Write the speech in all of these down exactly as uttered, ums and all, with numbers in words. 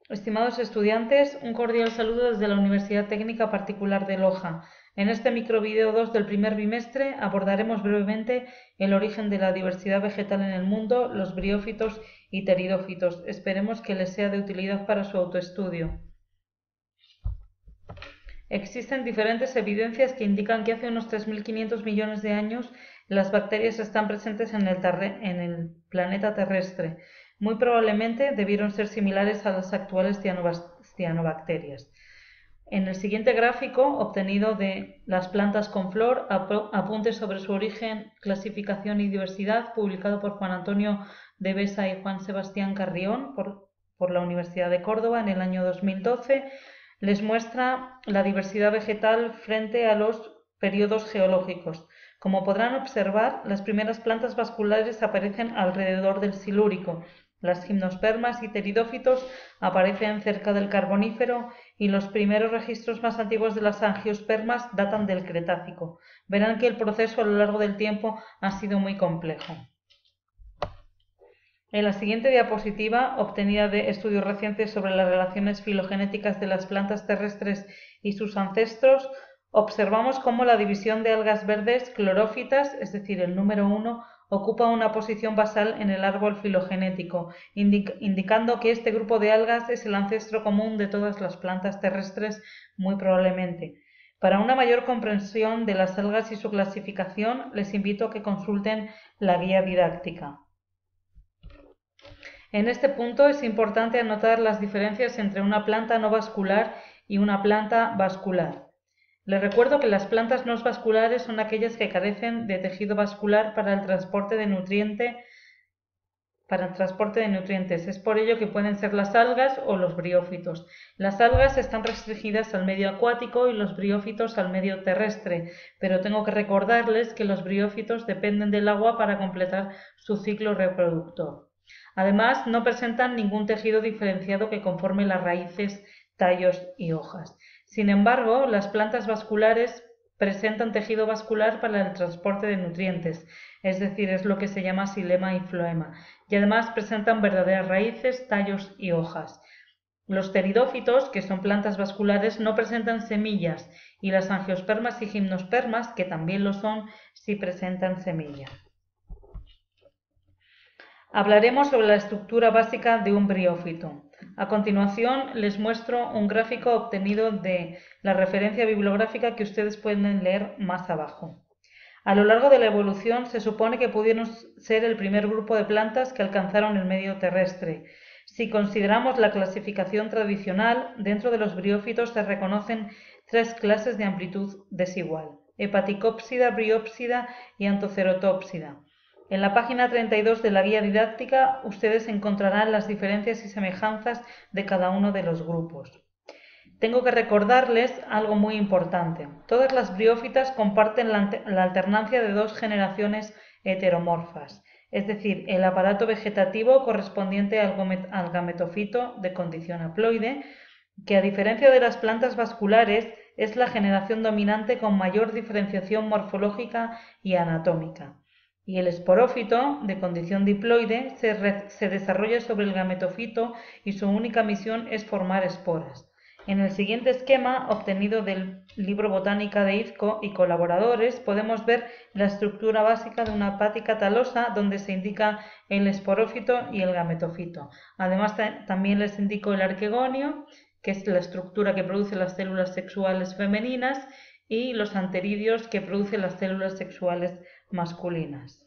Estimados estudiantes, un cordial saludo desde la Universidad Técnica Particular de Loja. En este microvideo dos del primer bimestre abordaremos brevemente el origen de la diversidad vegetal en el mundo, los briófitos y pteridófitos. Esperemos que les sea de utilidad para su autoestudio. Existen diferentes evidencias que indican que hace unos tres mil quinientos millones de años las bacterias están presentes en el, en el planeta terrestre. Muy probablemente debieron ser similares a las actuales cianobacterias. En el siguiente gráfico, obtenido de las plantas con flor, apuntes sobre su origen, clasificación y diversidad, publicado por Juan Antonio de Besa y Juan Sebastián Carrión por, por la Universidad de Córdoba en el año dos mil doce, les muestra la diversidad vegetal frente a los periodos geológicos. Como podrán observar, las primeras plantas vasculares aparecen alrededor del Silúrico, las gimnospermas y pteridófitos aparecen cerca del Carbonífero y los primeros registros más antiguos de las angiospermas datan del Cretácico. Verán que el proceso a lo largo del tiempo ha sido muy complejo. En la siguiente diapositiva, obtenida de estudios recientes sobre las relaciones filogenéticas de las plantas terrestres y sus ancestros, observamos cómo la división de algas verdes clorófitas, es decir, el número uno, ocupa una posición basal en el árbol filogenético, indic indicando que este grupo de algas es el ancestro común de todas las plantas terrestres, muy probablemente. Para una mayor comprensión de las algas y su clasificación, les invito a que consulten la guía didáctica. En este punto es importante anotar las diferencias entre una planta no vascular y una planta vascular. Les recuerdo que las plantas no vasculares son aquellas que carecen de tejido vascular para el transporte de nutriente, para el transporte de nutrientes. Es por ello que pueden ser las algas o los briófitos. Las algas están restringidas al medio acuático y los briófitos al medio terrestre, pero tengo que recordarles que los briófitos dependen del agua para completar su ciclo reproductor. Además, no presentan ningún tejido diferenciado que conforme las raíces, tallos y hojas. Sin embargo, las plantas vasculares presentan tejido vascular para el transporte de nutrientes, es decir, es lo que se llama xilema y floema, y además presentan verdaderas raíces, tallos y hojas. Los pteridófitos, que son plantas vasculares, no presentan semillas, y las angiospermas y gimnospermas, que también lo son, sí presentan semillas. Hablaremos sobre la estructura básica de un briófito. A continuación les muestro un gráfico obtenido de la referencia bibliográfica que ustedes pueden leer más abajo. A lo largo de la evolución se supone que pudieron ser el primer grupo de plantas que alcanzaron el medio terrestre. Si consideramos la clasificación tradicional, dentro de los briófitos se reconocen tres clases de amplitud desigual: hepaticópsida, briópsida y anthocerotópsida. En la página treinta y dos de la guía didáctica ustedes encontrarán las diferencias y semejanzas de cada uno de los grupos. Tengo que recordarles algo muy importante. Todas las briófitas comparten la, la alternancia de dos generaciones heteromorfas, es decir, el aparato vegetativo correspondiente al, al gametofito de condición haploide, que a diferencia de las plantas vasculares es la generación dominante con mayor diferenciación morfológica y anatómica. Y el esporófito, de condición diploide, se, se desarrolla sobre el gametofito y su única misión es formar esporas. En el siguiente esquema, obtenido del libro Botánica de Izco y colaboradores, podemos ver la estructura básica de una hepática talosa donde se indica el esporófito y el gametofito. Además, también les indico el arquegonio, que es la estructura que produce las células sexuales femeninas, y los anteridios, que producen las células sexuales masculinas.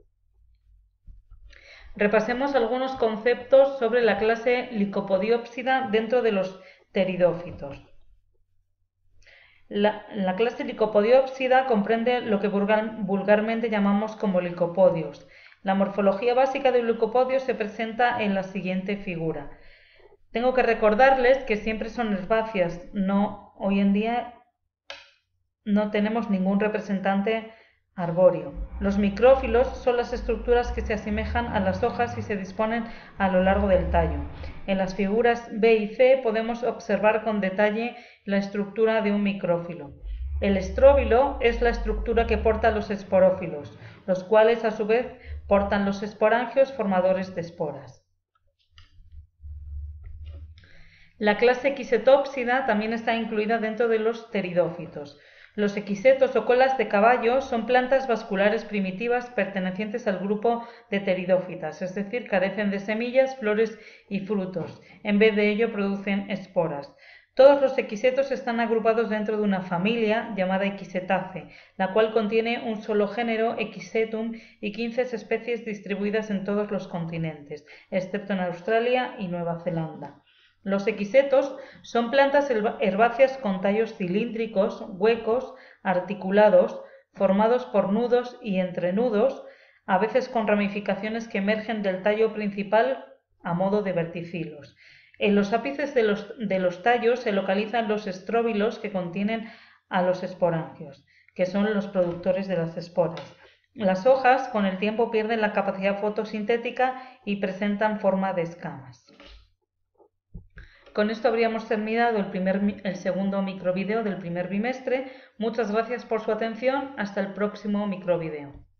Repasemos algunos conceptos sobre la clase Lycopodiopsida dentro de los pteridófitos. La, la clase Lycopodiopsida comprende lo que vulgar, vulgarmente llamamos como licopodios. La morfología básica de un licopodio se presenta en la siguiente figura. Tengo que recordarles que siempre son herbáceas, no, hoy en día no tenemos ningún representante arbóreo. Los micrófilos son las estructuras que se asemejan a las hojas y se disponen a lo largo del tallo. En las figuras B y C podemos observar con detalle la estructura de un micrófilo. El estróbilo es la estructura que porta los esporófilos, los cuales a su vez portan los esporangios formadores de esporas. La clase Equisetópsida también está incluida dentro de los pteridófitos. Los equisetos o colas de caballo son plantas vasculares primitivas pertenecientes al grupo de pteridófitas, es decir, carecen de semillas, flores y frutos. En vez de ello producen esporas. Todos los equisetos están agrupados dentro de una familia llamada Equisetaceae, la cual contiene un solo género, Equisetum, y quince especies distribuidas en todos los continentes, excepto en Australia y Nueva Zelanda. Los equisetos son plantas herbáceas con tallos cilíndricos, huecos, articulados, formados por nudos y entrenudos, a veces con ramificaciones que emergen del tallo principal a modo de verticilos. En los ápices de los, de los tallos se localizan los estróbilos que contienen a los esporangios, que son los productores de las esporas. Las hojas con el tiempo pierden la capacidad fotosintética y presentan forma de escamas. Con esto habríamos terminado el, primer, el segundo microvideo del primer bimestre. Muchas gracias por su atención. Hasta el próximo microvideo.